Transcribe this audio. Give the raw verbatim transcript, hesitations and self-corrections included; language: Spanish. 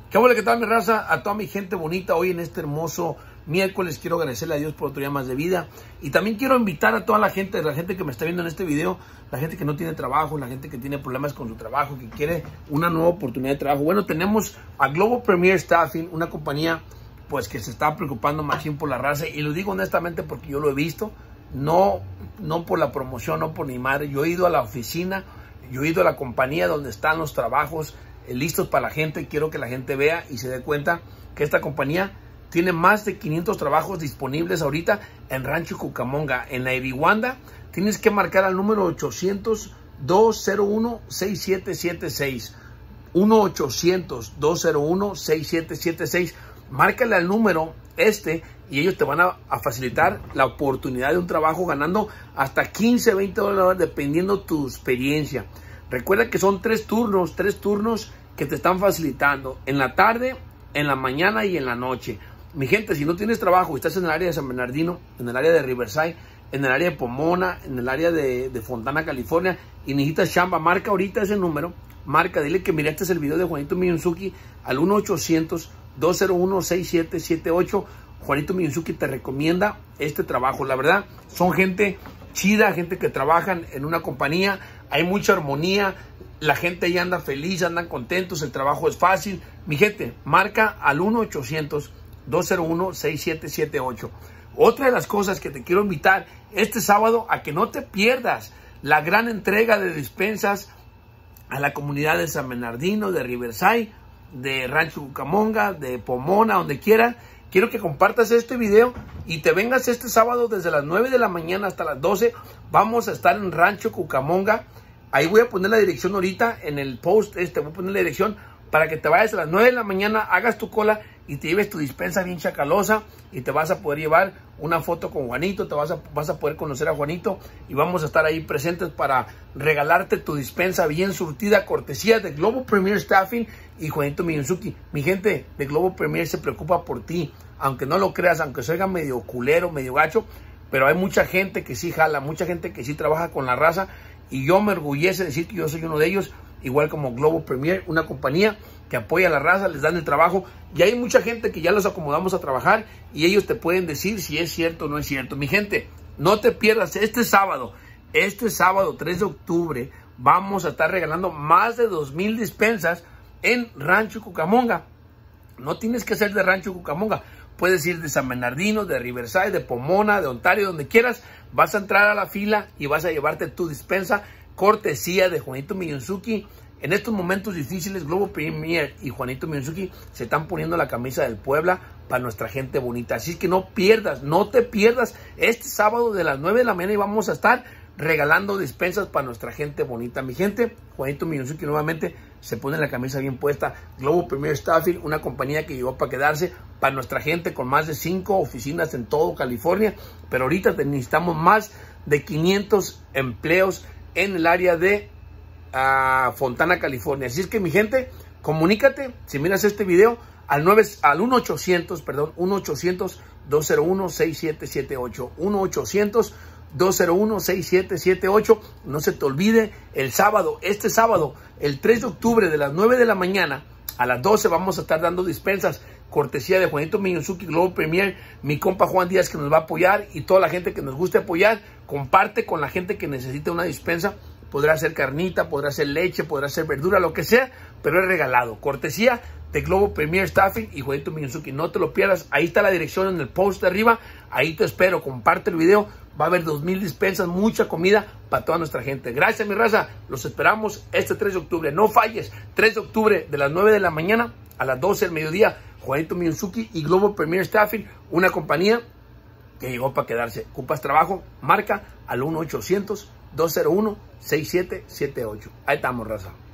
¿Qué bueno, qué tal, mi raza? A toda mi gente bonita, hoy en este hermoso miércoles quiero agradecerle a Dios por otro día más de vida. Y también quiero invitar a toda la gente, la gente que me está viendo en este video, la gente que no tiene trabajo, la gente que tiene problemas con su trabajo, que quiere una nueva oportunidad de trabajo. Bueno, tenemos a Global Premier Staffing, una compañía pues que se está preocupando machín por la raza. Y lo digo honestamente porque yo lo he visto, no, no por la promoción, no por mi madre. Yo he ido a la oficina, yo he ido a la compañía donde están los trabajos listos para la gente. Quiero que la gente vea y se dé cuenta que esta compañía tiene más de quinientos trabajos disponibles ahorita en Rancho Cucamonga. En la Eriwanda tienes que marcar al número ochocientos, dos cero uno, seis siete siete seis. uno ochocientos, dos cero uno, seis siete siete seis. Márcale al número este y ellos te van a, a facilitar la oportunidad de un trabajo ganando hasta quince, veinte dólares dependiendo tu experiencia. Recuerda que son tres turnos, tres turnos que te están facilitando en la tarde, en la mañana y en la noche. Mi gente, si no tienes trabajo y estás en el área de San Bernardino, en el área de Riverside, en el área de Pomona, en el área de, de Fontana, California, y necesitas chamba, marca ahorita ese número, marca, dile que miraste el video de Juanito Miyunzuki al uno ochocientos, dos cero uno, seis siete siete ocho. Juanito Miyunzuki te recomienda este trabajo. La verdad, son gente chida, gente que trabajan en una compañía, hay mucha armonía, la gente ahí anda feliz, andan contentos, el trabajo es fácil. Mi gente, marca al uno ochocientos, dos cero uno, seis siete siete ocho. Otra de las cosas que te quiero invitar este sábado a que no te pierdas la gran entrega de despensas a la comunidad de San Bernardino, de Riverside, de Rancho Cucamonga, de Pomona, donde quieran. Quiero que compartas este video y te vengas este sábado desde las nueve de la mañana hasta las doce. Vamos a estar en Rancho Cucamonga. Ahí voy a poner la dirección ahorita en el post. Este voy a poner la dirección para que te vayas a las nueve de la mañana, hagas tu cola y te lleves tu dispensa bien chacalosa. Y te vas a poder llevar una foto con Juanito. Te vas a, vas a poder conocer a Juanito. Y vamos a estar ahí presentes para regalarte tu dispensa bien surtida, cortesía de Global Premier Staffing y Juanito Miyunzuki. Mi gente de Global Premier se preocupa por ti. Aunque no lo creas, aunque se oiga medio culero, medio gacho, pero hay mucha gente que sí jala, mucha gente que sí trabaja con la raza, y yo me orgullece decir que yo soy uno de ellos, igual como Global Premier, una compañía que apoya a la raza, les dan el trabajo, y hay mucha gente que ya los acomodamos a trabajar, y ellos te pueden decir si es cierto o no es cierto. Mi gente, no te pierdas este sábado, este sábado tres de octubre, vamos a estar regalando más de dos mil despensas en Rancho Cucamonga. No tienes que ser de Rancho Cucamonga. Puedes ir de San Bernardino, de Riverside, de Pomona, de Ontario, donde quieras. Vas a entrar a la fila y vas a llevarte tu dispensa, cortesía de Juanito Miyunzuki. En estos momentos difíciles, Global Premier y Juanito Miyunzuki se están poniendo la camisa del Puebla para nuestra gente bonita. Así que no pierdas, no te pierdas este sábado de las nueve de la mañana y vamos a estar regalando despensas para nuestra gente bonita. Mi gente, Juanito Miyunzuki nuevamente se pone la camisa bien puesta. Global Premier Staffing, una compañía que llegó para quedarse, para nuestra gente, con más de cinco oficinas en todo California, pero ahorita necesitamos más de quinientos empleos en el área de uh, Fontana, California. Así es que, mi gente, comunícate, si miras este video, al, nueve, al uno ochocientos, perdón, uno ochocientos, dos cero uno, seis siete siete ocho, uno ochocientos, dos cero uno, seis siete siete ocho. No se te olvide, el sábado, este sábado, el tres de octubre, de las nueve de la mañana a las doce, vamos a estar dando dispensas, cortesía de Juanito Miyunzuki, Global Premier, mi compa Juan Díaz, que nos va a apoyar, y toda la gente que nos guste apoyar. Comparte con la gente que necesite una dispensa. Podrá ser carnita, podrá ser leche, podrá ser verdura, lo que sea, pero es regalado. Cortesía de Global Premier Staffing y Juanito Miyunzuki. No te lo pierdas. Ahí está la dirección en el post de arriba. Ahí te espero. Comparte el video. Va a haber dos mil dispensas, mucha comida para toda nuestra gente. Gracias, mi raza. Los esperamos este tres de octubre. No falles. tres de octubre, de las nueve de la mañana a las doce del mediodía. Juanito Miyunzuki y Global Premier Staffing, una compañía que llegó para quedarse. ¿Ocupas trabajo? Marca al uno ochocientos, dos cero uno, seis siete siete ocho. Ahí estamos, raza.